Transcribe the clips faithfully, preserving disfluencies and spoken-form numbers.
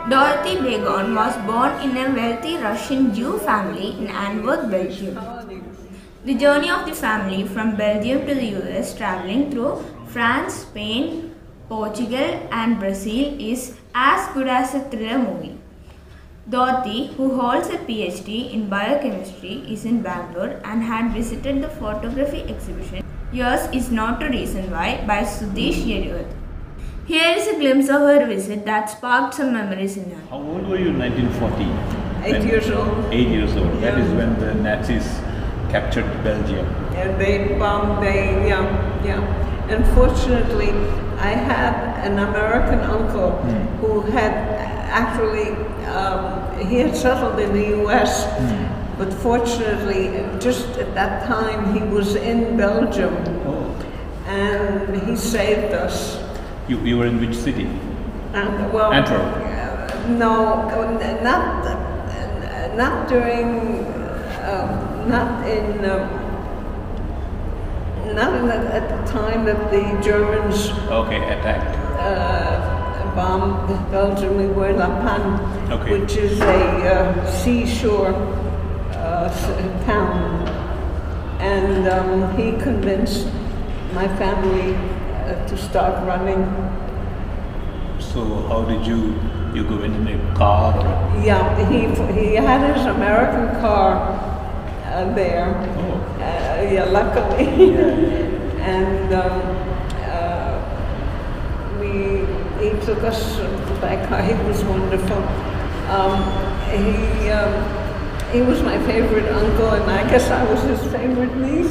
Dorothy Begon was born in a wealthy Russian Jew family in Antwerp, Belgium. The journey of the family from Belgium to the U S, traveling through France, Spain, Portugal and Brazil, is as good as a thriller movie. Dorothy, who holds a P H D in biochemistry, is in Bangalore and had visited the photography exhibition Yours is Not a Reason Why by Sudhish Yedurath. Here is a glimpse of her visit that sparked some memories in her. How old were you in nineteen forty? Eight when, years old. Eight years old. Yeah. That is when the Nazis captured Belgium. And they bombed, they, yeah, yeah. Unfortunately, I had an American uncle mm. who had actually, um, he had settled in the U S, mm. but fortunately, just at that time, he was in Belgium. Oh. And he saved us. You, you were in which city? And, well, Antwerp? Uh, no, not, uh, not during, uh, not in, uh, not in the, at the time that the Germans okay, attacked. Uh, bombed Belgium. We were in La Panne, okay. which is a uh, seashore uh, town. And um, he convinced my family uh, to start running. So how did you, you go in a car? Or? Yeah, he, he had his American car uh, there. Oh. Uh, yeah, luckily. Yeah. And um, uh, we, he took us back. He was wonderful. Um, he, um, he was my favorite uncle, and I guess I was his favorite niece.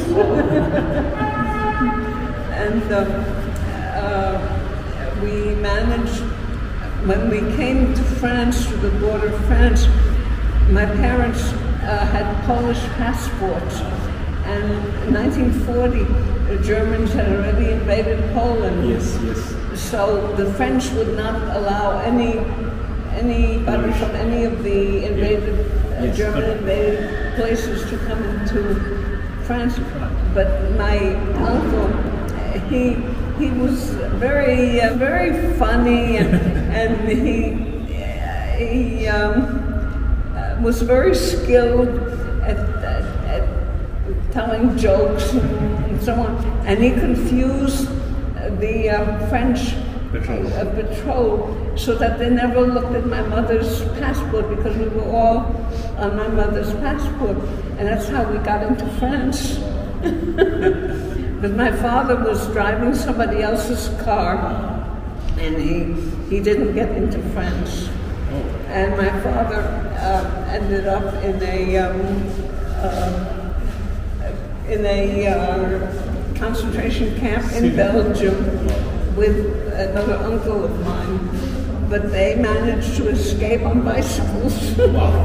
And um, uh, we managed, when we came to France, to the border of France, my parents uh, had Polish passports. And in nineteen forty, the Germans had already invaded Poland. Yes, yes. So the French would not allow any anybody from any of the invaded uh, yes. German invaded places to come into France. But my uncle, he he was very uh, very funny, and and he he um, was very skilled at, at, at telling jokes and so on, and he confused the uh, French patrol. Uh, patrol so that they never looked at my mother's passport, because we were all on my mother's passport, and that's how we got into France. But my father was driving somebody else's car, and he he didn't get into France. Oh. And my father uh, ended up in a um, uh, in a uh, concentration camp in Belgium with another uncle of mine, but they managed to escape on bicycles. Wow.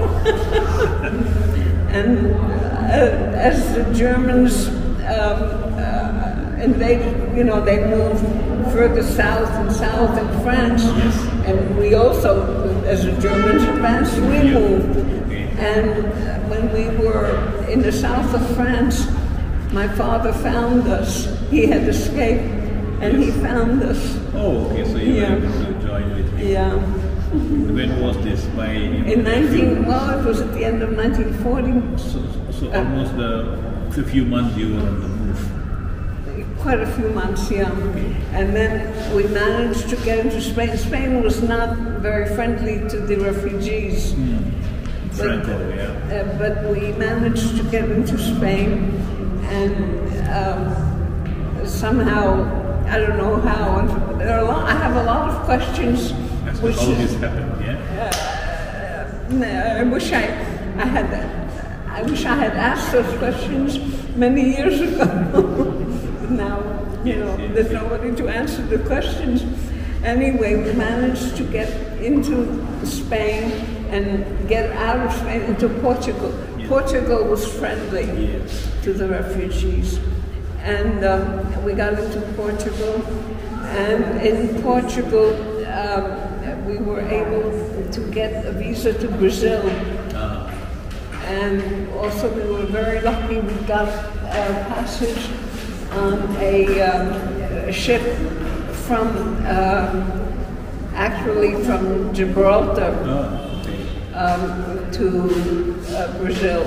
And uh, as the Germans um, uh, invaded, you know, they moved further south and south in France, yes. and we also, as the Germans advanced, we moved. And when we were in the south of France, my father found us. He had escaped, and he found us. Oh, okay. So you yeah. were able to join with him. Yeah. When was this? By in nineteen. Well, it was at the end of nineteen forty. So, so uh, almost a few months you were on the move. Quite a few months, yeah. Okay. And then we managed to get into Spain. Spain was not very friendly to the refugees. Mm. But, Franco, yeah. Uh, but we managed to get into Spain, and um, somehow, I don't know how, and there are a lot, I have a lot of questions. That's which what always happened, yeah? Uh, I wish I, I had, I wish I had asked those questions many years ago. Now, you yes, know, yes, there's yes. nobody to answer the questions. Anyway, we managed to get into Spain and get out of Spain into Portugal. Yeah. Portugal was friendly Yeah. to the refugees. And um, we got into Portugal, and in Portugal um, we were able to get a visa to Brazil. Uh-huh. And also we were very lucky, we got a passage on a, um, a ship from um, actually from Gibraltar Oh, okay. um, to uh, Brazil.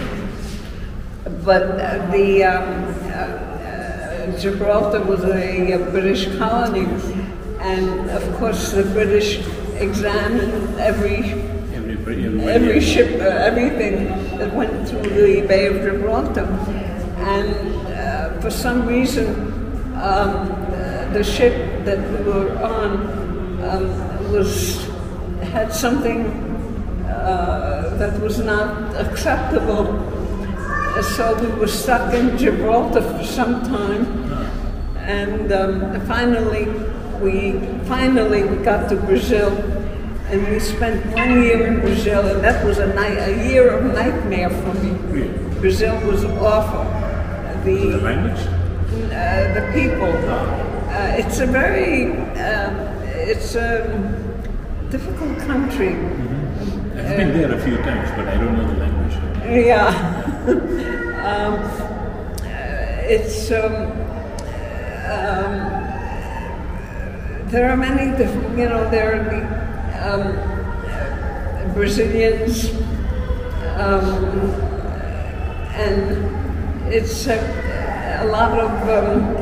But uh, the um, uh, uh, Gibraltar was a, a British colony, and of course the British examined every Every, every, every ship, uh, everything that went through the Bay of Gibraltar, and uh, for some reason um, uh, the ship that we were on um, was had something uh, that was not acceptable. So we were stuck in Gibraltar for some time, and um, finally we finally we got to Brazil, and we spent one year in Brazil, and that was a night a year of nightmare for me. Really? Brazil was awful. The The language? uh, the people. Uh, it's a very um, it's a difficult country. Mm-hmm. I've been there a few times, but I don't know the language. Yeah. um, uh, it's um, um, there are many different, you know, there are the um, uh, Brazilians, um, and it's a, a lot of um,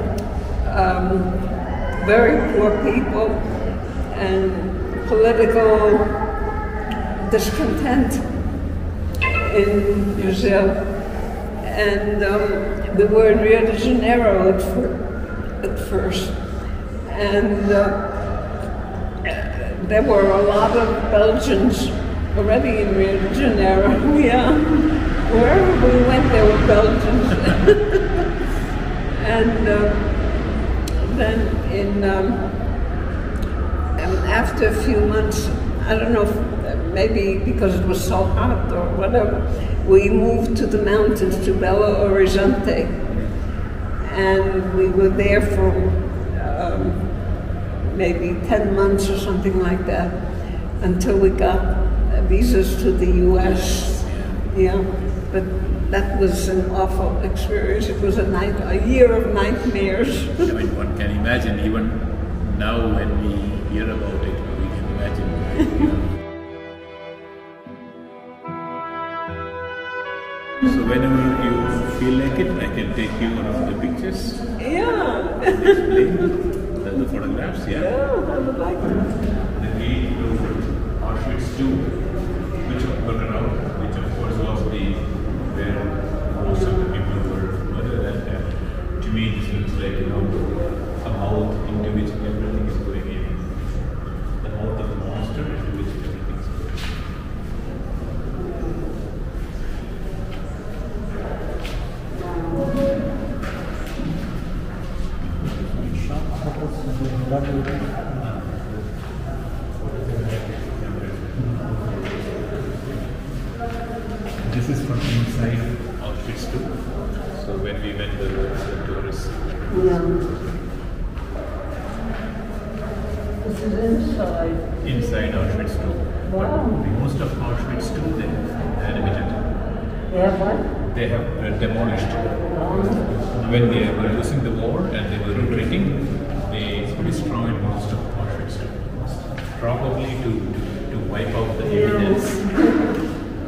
um, very poor people and political discontent in Brazil, and um, we were in Rio de Janeiro at, fir at first, and uh, there were a lot of Belgians already in Rio de Janeiro. Yeah, wherever we went, there were Belgians, and uh, then in um, and after a few months, I don't know if maybe because it was so hot or whatever, we moved to the mountains, to Belo Horizonte, and we were there for um, maybe ten months or something like that, until we got visas to the U S. Yeah, but that was an awful experience. It was a night, a year of nightmares. I mean, one can imagine, even now when we hear about it, we can imagine. You know. So whenever you feel like it, I can take you one of the pictures. Yeah. Display the, the photographs, yeah. Yeah, I would like to. The gate to Auschwitz two, which Birkenau, which of course was the where most of the people were murdered, and uh, to me this looks like, you know, a mouth into which everything is going in. The mouth of the monster into which everything is going in. This is from inside Auschwitz two. So when we went there was a tourist. Yeah. This is inside. Inside Auschwitz two. Wow. But most of Auschwitz two they had admitted. They have what? They have uh, demolished. Um, When they were losing the war and they were retreating, they destroyed most of Auschwitz two. Probably to, to, to wipe out the evidence.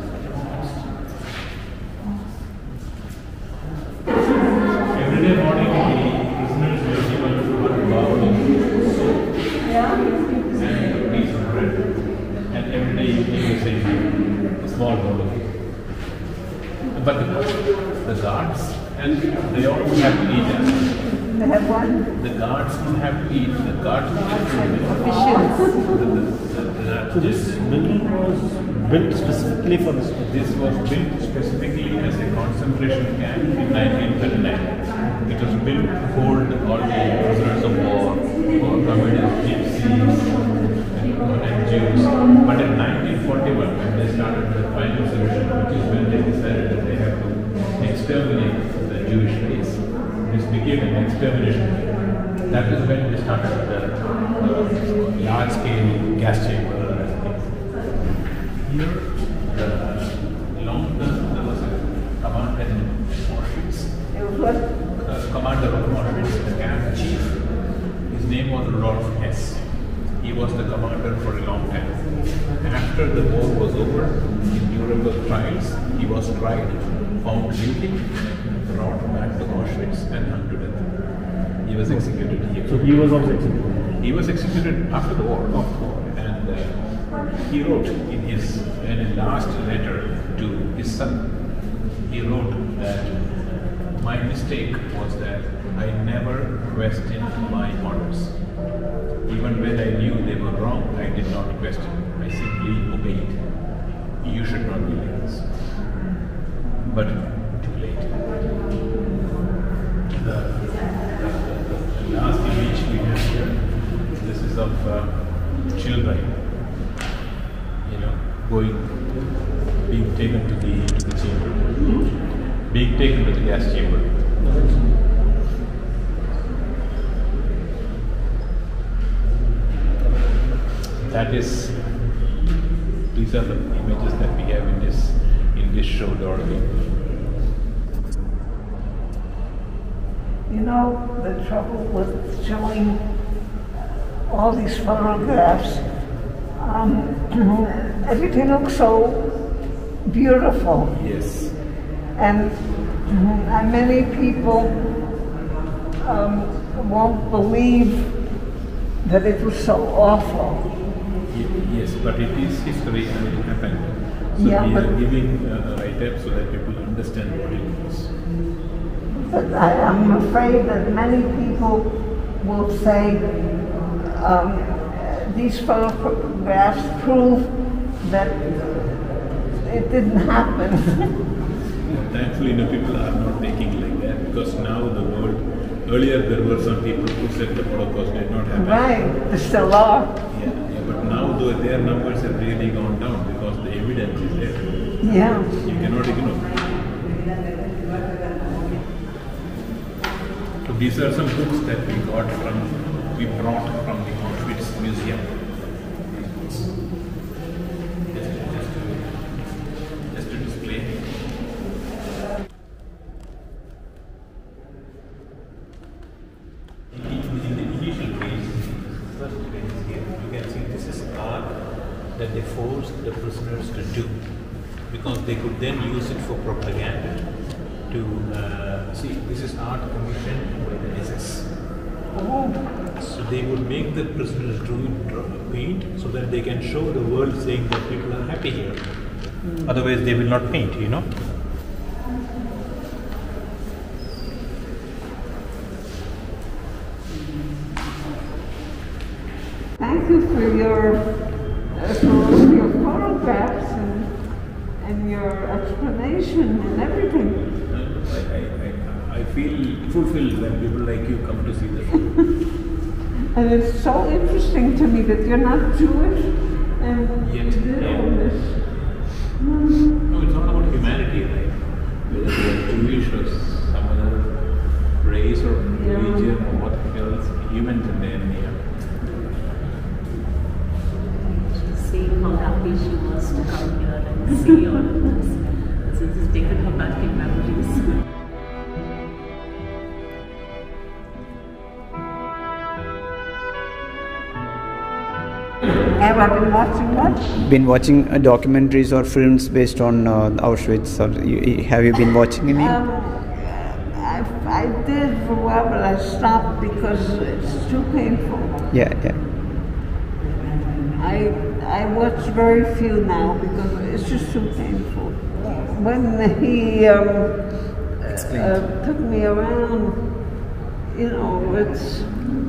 Every day morning, the prisoners were given one bowl of soup and a piece of bread. And every day evening, the same, a small bowl of it. But the, the guards, and they all would have to eat that. they have what? The guards would have to eat. The guards would have to eat. Officials. The, the, the, the, So this building was built specifically for this purpose? This was built specifically as a concentration camp in nineteen thirty-nine. It was built to hold all the prisoners of war, or communists, gypsies, and, and Jews. But in nineteen forty-one, when they started the final solution, which is when they decided that they have to exterminate the Jewish race, this became an extermination. That is when they started the uh, large-scale gas chamber. Here, the long term, there was a commander in Auschwitz. It was what? Uh, commander of Auschwitz, the camp chief. His name was Rolf Hess. He he was the commander for a long time. After the war was over, in Nuremberg trials, he was tried, found guilty, brought back to Auschwitz and hung to death. He was executed here. So he was also executed? He was executed after the war. And uh, he wrote in his in a last letter to his son, he wrote that my mistake was that I never questioned my orders. Even when I knew they were wrong, I did not question. I simply obeyed. You should not be like this. But too late. The, the, the last image we have here, this is of uh, children, you know, going, being taken to the, to the chamber, being taken to the gas chamber. That is, these are the images that we have in this in this show, Dorothy. You know, the trouble with showing all these photographs, um, everything looks so beautiful. Yes. And, and many people um, won't believe that it was so awful. Yes, but it is history and it happened. So yeah, we but, are giving uh, a write-up so that people understand what it was. But I, I'm afraid that many people will say um, these photographs prove that it didn't happen. Thankfully, no, people are not taking like that because now the world, earlier there were some people who said the Holocaust did not happen. Right, there still are. Yeah, yeah, but now though their numbers have really gone down because the evidence is there. Yeah. You cannot ignore. So these are some books that we got from, we brought from the Auschwitz Museum. Just, just, to, just to display. In the initial phase, first phase here, you can see this is art that they forced the prisoners to do because they could then use it for propaganda. To uh, see, this is art commissioned by the S S. Oh. So they would make the prisoners do it, paint so that they can show the world saying that people are happy here. Mm. Otherwise, they will not paint, you know. Thank you for your uh, for your photographs and and your explanation and everything. I, I, I, I feel fulfilled when people like you come to see the show. And it's so interesting to me that you're not Jewish and Yet, you did yeah. all this. No, it's not about humanity, right? Whether they are Jewish or some other race or Yeah. religion or what else, humans in there, yeah. Saying how happy she was to come here and see all of this. So this has taken her back in memories. Have I been watching what? Been watching uh, documentaries or films based on uh, Auschwitz, or you, have you been watching any? Um, I, I did for a while, but I stopped because it's too painful. Yeah, yeah. I I watch very few now because it's just too painful. When he um, uh, took me around, you know, it's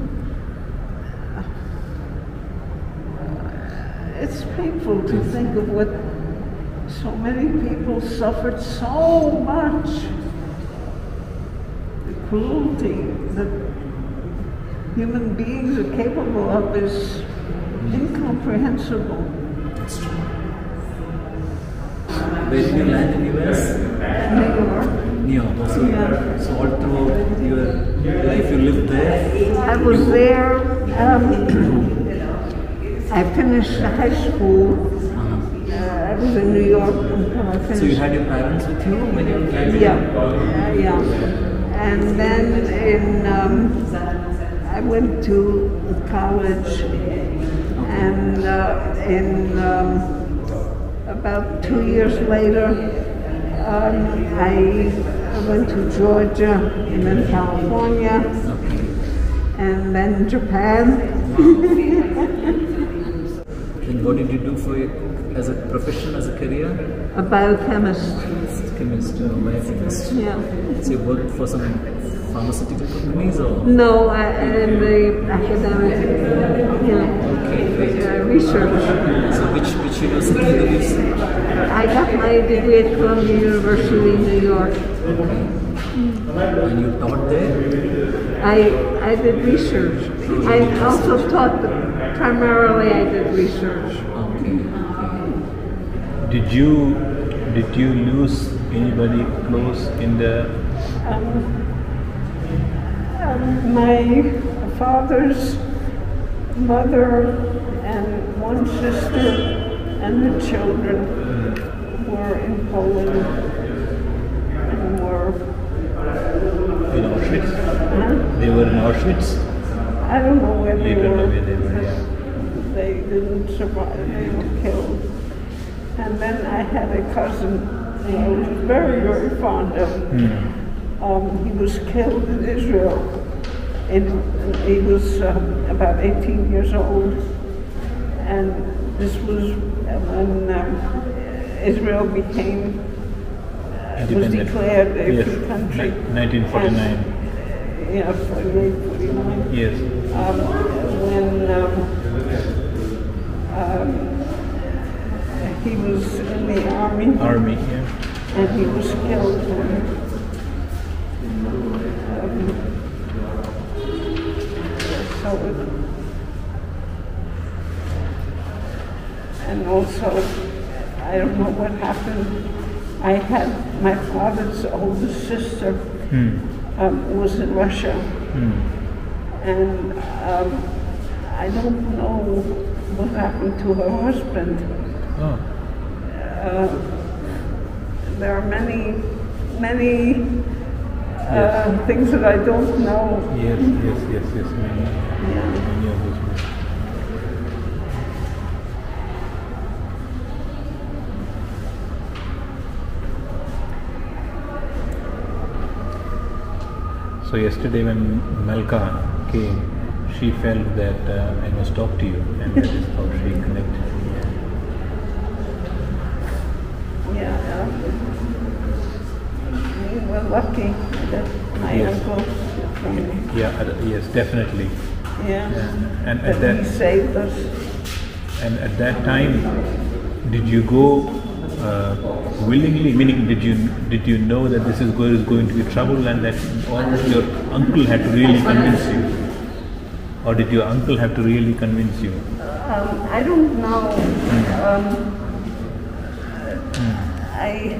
it's painful to think of what so many people suffered so much. The cruelty that human beings are capable of is incomprehensible. That's true. Where did you land in U S? New York. New York. So, Yeah. so all through your life you lived there? I was there. Um, I finished high school. Uh-huh. Uh, I was in New York until I finished. So you had your parents with you when you were graduating? Yeah, uh, yeah. And then in, um, I went to college And uh, in um, about two years later, um, I went to Georgia and then California and then Japan. And what did you do for your, as a profession, as a career? A biochemist. Chemist, uh, biochemist. Yeah. So you worked for some pharmaceutical companies or? No, I, in the academic, you know, uh, research. So which, which university did you see? I got my degree at Columbia University in New York. And you taught there? I, I did research. I also taught, but primarily I did research. Okay. Did you did you lose anybody close in the? Um, um, my father's mother and one sister and the children were in Poland and were In Auschwitz? huh? They were in Auschwitz? I don't know where they You don't were. know where they were, because yeah. They didn't survive, they were killed. And then I had a cousin who I was very, very fond of. Hmm. Um, he was killed in Israel. And he was um, about eighteen years old. And this was when um, Israel became, uh, was Independent. declared a Yes. free country. Ni- nineteen forty-nine. And, yeah, forty-eight, forty-nine. Yes. Um, when um, um, he was in the army Army, yeah. and he was killed. And, um, so it, and also, I don't know what happened. I had my father's older sister Hmm. um, was in Russia. Hmm. And um, I don't know what happened to her husband. Oh. Uh, there are many, many uh, Yes. things that I don't know. Yes, yes, yes, yes. Many, Yeah. many of those. So yesterday when Malka came, she felt that uh, I must talk to you, and that is how she connected. Yeah, um, we were lucky that my Yes. uncle, um, Yeah, uh, yes, definitely. yeah, Yeah. And that at that he saved us. and at that time, did you go uh, willingly? Meaning, did you did you know that this is going, is going to be trouble, and that or your uncle had to really convince you, or did your uncle have to really convince you? Um, I don't know. Um, I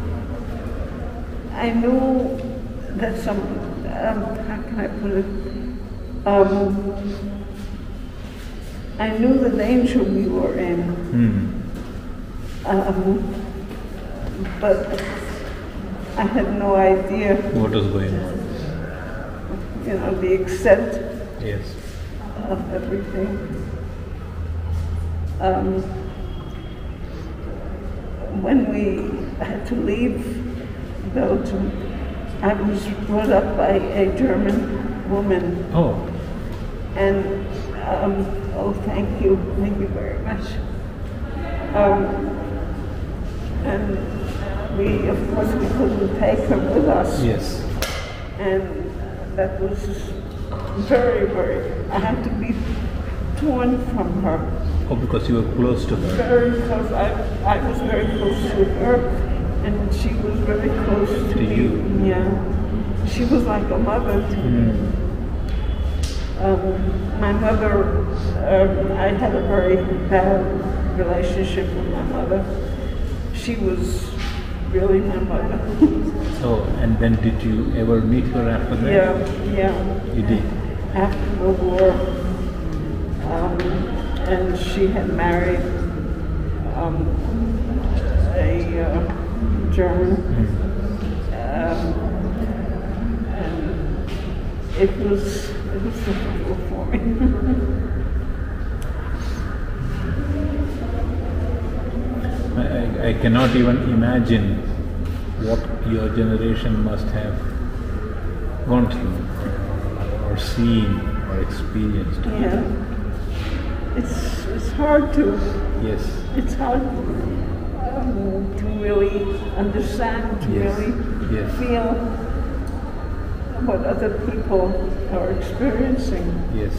I knew that some. Um, how can I put it? Um, I knew the danger we were in, Hmm. um, but I had no idea, What was going on? you know, the extent Yes. of everything. Um, when we had to leave Belgium, I was brought up by a German woman, Oh. and um, oh, thank you, thank you very much. Um, and we, of course, we couldn't take her with us, Yes. and that was very, very. I had to be torn from her. Oh, because you were close to her. Very close. I, I was very close to her, and she was very close to, To me. you. Yeah, she was like a mother to me. Hmm. Um, my mother, um, I had a very bad relationship with my mother. She was really my mother. Oh, and then did you ever meet her after that? Yeah, yeah. You did. After the war, um, and she had married um, a uh, German, um, and it was it was difficult for me. I, I cannot even imagine what your generation must have gone through, or seen, or experienced. Yeah. It's, it's hard to, Yes. it's hard um, to really understand, to Yes. really Yes. feel what other people are experiencing. Yes.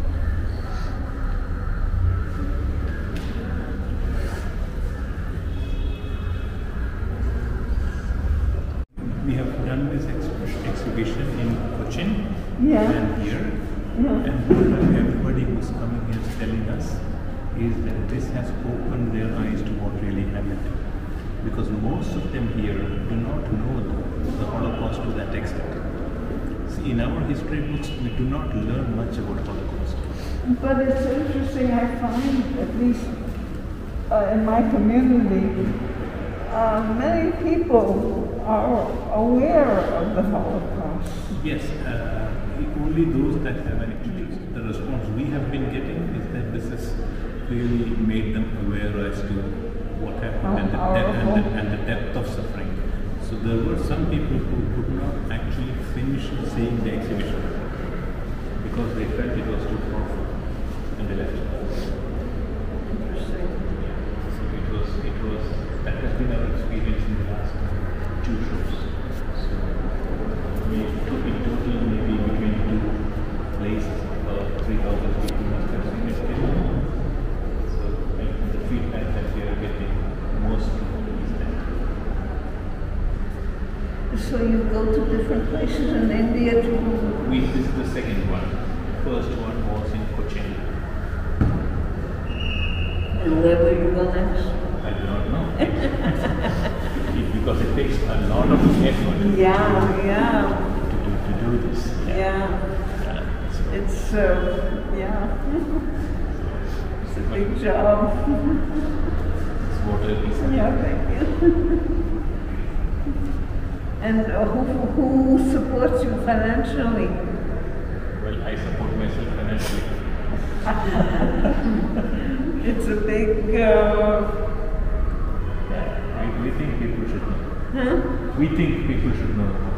We have done this ex- exhibition in Cochin Yeah. and here, Yeah. and what everybody who's coming here is telling us is that this has opened their eyes to what really happened. Because most of them here do not know the, the Holocaust to that extent. See, in our history books, we do not learn much about Holocaust. But it's interesting, I find, at least uh, in my community, uh, many people are aware of the Holocaust. Yes, uh, only those that have actually, the response we have been getting is that this has really made them aware as to what happened and the, de- and, the, and the depth of suffering. So there were some people who could not actually finish seeing the exhibition because they felt it was too powerful and they left. Interesting. So it was, it was, that has been our experience in the last two shows. So we took in total maybe between two places, about three thousand people must have seen it. So like, the feedback that we are getting mostly is that. So you go to different places in India to... We, this is the second one. First one was in Cochin. And where will you go next? I do not know. It- because it takes a lot of effort Yeah, yeah, to do, to do this. yeah. Uh, so It's, uh, yeah. It's a big job. it's water piece. Yeah, thank you. And uh, who, who supports you financially? Well, I support myself financially. It's a big, uh, Yeah, we, we think people should know. huh? We think people should know.